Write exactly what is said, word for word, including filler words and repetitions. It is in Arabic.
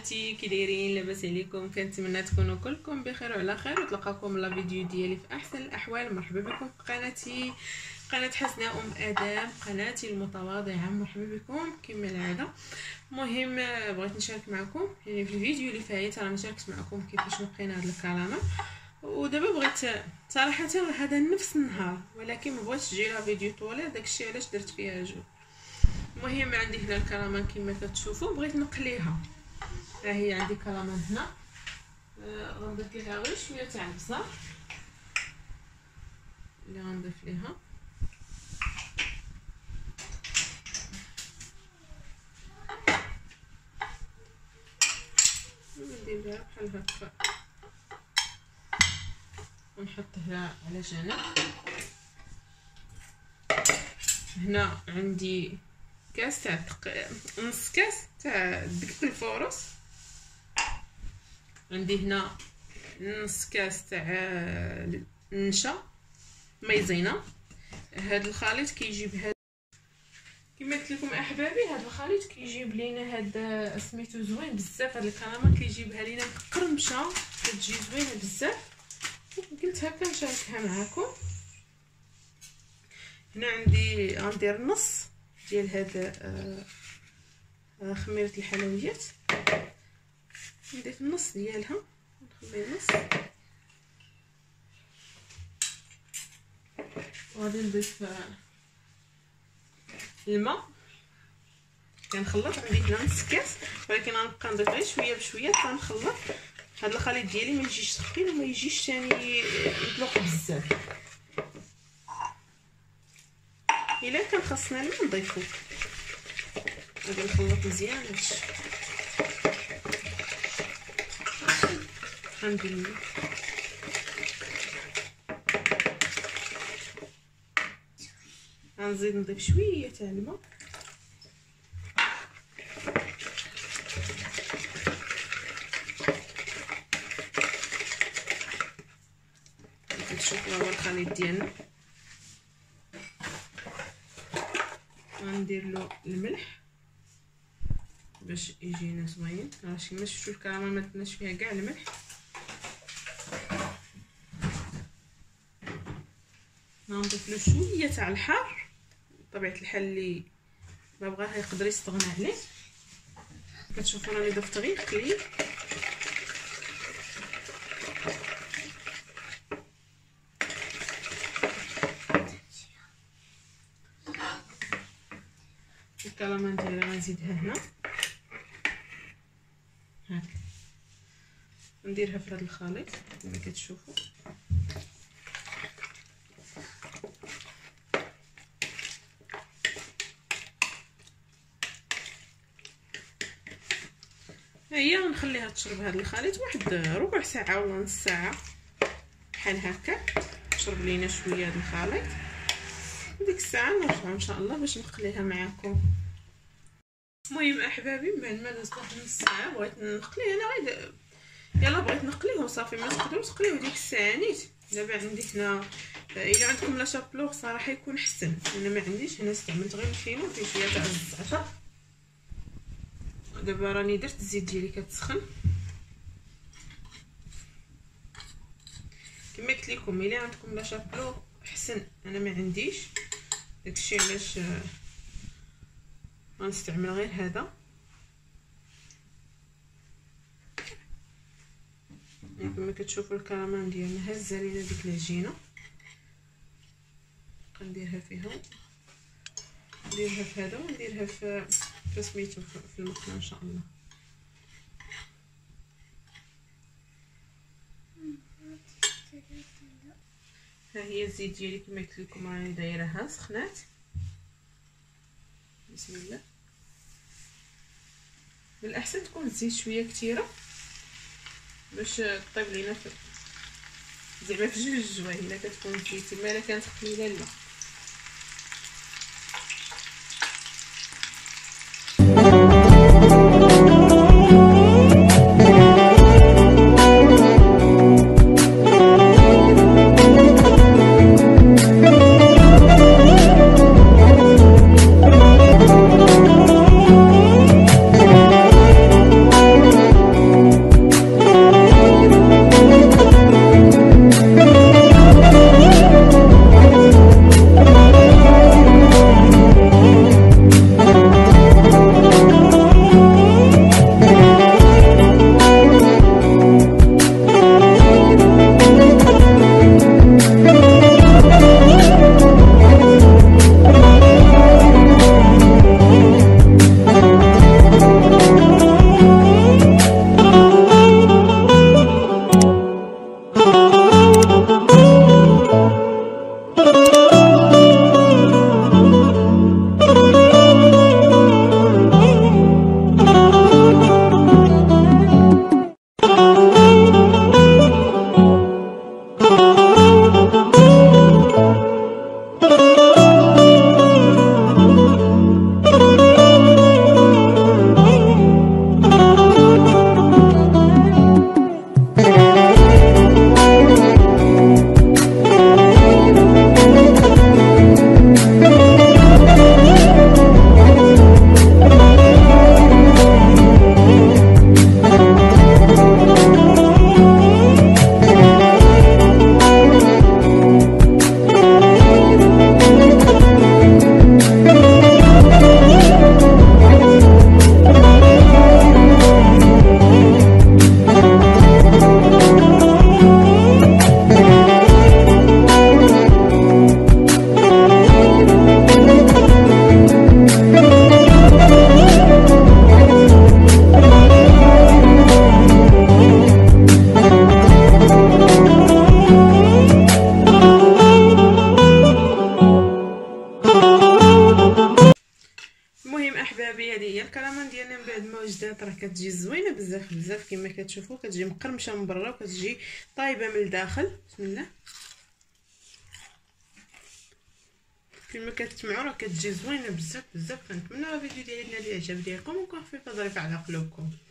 بناتي كي دايرين؟ لاباس عليكم؟ كنتمنى تكونوا كلكم بخير وعلى خير وتلقاكم لا فيديو ديالي في احسن الاحوال. مرحبا بكم في قناتي، قناه حسناء ام ادم، قناتي المتواضعه. مرحبا بكم كما العاده. المهم بغيت نشارك معكم يعني في الفيديو اللي فايت راه شاركت معكم كيفاش نقينا هذا الكلامه، ودابا بغيت صراحه هذا نفس النهار ولكن ما بغيتش تجي لها فيديو طويل، داكشي علاش درت فيها جوج. المهم عندي هنا الكرامه كما كتشوفوا بغيت نقليها. ها هي عندي كرامه هنا، آه غنضيف ليها غير شويه تاع البصل اللي غنضيف ليها. ندير لها بحال هكا ونحطها على جنب. هنا عندي كاس تاع نص كاس تاع دقيق الفورص، عندي هنا نص كاس تاع النشا مايزينا. هذا الخليط كيجيب هذا كما قلت لكم احبابي، هذا الخليط كيجيب لينا هذا سميتو زوين بزاف. هذا الكرامه كيجيبها لينا مقرمشه، كتجي زوينه بزاف، قلت هكا نشاركها معكم. هنا عندي غندير نص ديال هذا آه خميره الحلويات، نضيف النص ديالها نخلي نص، وغادي نضيف الماء. كنخلط عندي هنا نص كاس ولكن غنبقى نضيف غير شويه بشويه حتى نخلط. هذا الخليط ديالي ما يجيش ثقيل وما يجيش ثاني يطلق بزاف. الا كان خاصنا الماء نضيفو. غادي نخلط مزيان هادشي. غندير غنزيد نضيف شويه تاع الماء. كتشوفوا هو الخليط ديالنا. غندير له الملح باش يجينا زوين. راه كما شفتوا الكرامه ما درناش فيها كاع الملح. غنضيف له شويه تاع الحار، بطبيعه الحال اللي ما بغاها يقدر يستغنى عليه. كتشوفوا راني ضفت غير قليل. الكرامه ديالي غنزيدها هنا هاك، نديرها في هذا الخليط كما كتشوفوا. ها هي غنخليها تشرب هذا الخليط واحد ربع ساعه ولا نص ساعه بحال هكا، تشرب لينا شويه هذا الخليط. ديك الساعه نرجعوا ان شاء الله باش نقليها معكم. المهم احبابي بعد ما دازت واحد نص ساعه بغيت نقلي انا غير يلا بغيت نقليهم صافي. ما تقدروش تقليو ديك الساعه نيت. دابا عندي هنا الا عندكم لا شابلوغ صراحه يكون احسن، انا ما عنديش. هنا استعملت غير الفينو فيه شويه تاع الزعتر. دابا راني درت الزيت ديالي كتسخن كما قلت لكم. الا عندكم لا شابلوغ احسن، انا ما عنديش، داكشي علاش غنستعمل غير هذا. كما كتشوفوا الكرامه ديالنا هازه لينا ديك العجينه. غنديرها فيها، نديرها في هذا ونديرها في في سميتو في المقله ان شاء الله. ها هي الزيت ديالي كما قلت لكم راني دايرها سخنات. بسم الله. بالاحسن تكون الزيت شويه كثيره باش طيب لينا في زعما في جوج جوايه. الا كتكون الزيت ما الا كانت قليله لا. بزاف بزاف كما كتشوفوا، كتجي مقرمشه من برا وكتجي طايبه من الداخل. بسم الله. كما كتسمعوا راه كتجي زوينه بزاف بزاف. كنتمنى الفيديو ديالنا اللي عجب ديالكم ويكون خفيف ظريف على قلوبكم.